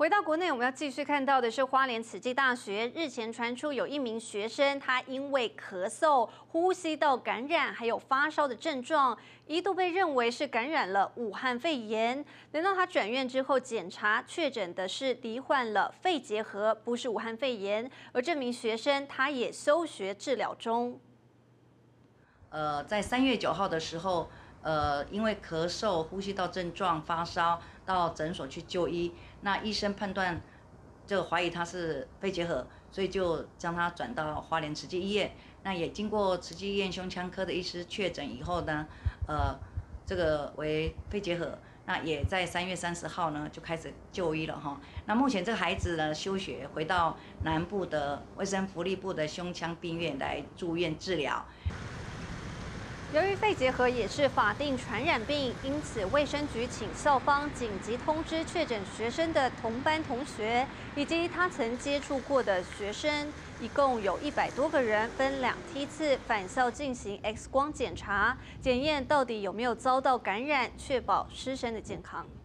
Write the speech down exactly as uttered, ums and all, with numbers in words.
回到国内，我们要继续看到的是花莲慈济大学日前传出有一名学生，他因为咳嗽、呼吸道感染还有发烧的症状，一度被认为是感染了武汉肺炎。等到他转院之后检查，确诊的是罹患了肺结核，不是武汉肺炎。而这名学生他也休学治疗中。 呃，在三月九号的时候。 呃，因为咳嗽、呼吸道症状、发烧，到诊所去就医。那医生判断，就怀疑他是肺结核，所以就将他转到花莲慈济医院。那也经过慈济医院胸腔科的医师确诊以后呢，呃，这个为肺结核。那也在三月三十号呢就开始就医了哈。那目前这个孩子呢休学，回到南部的卫生福利部的胸腔病院来住院治疗。 由于肺结核也是法定传染病，因此卫生局请校方紧急通知确诊学生的同班同学以及他曾接触过的学生，一共有一百多个人，分两梯次返校进行 X 光检查，检验到底有没有遭到感染，确保师生的健康。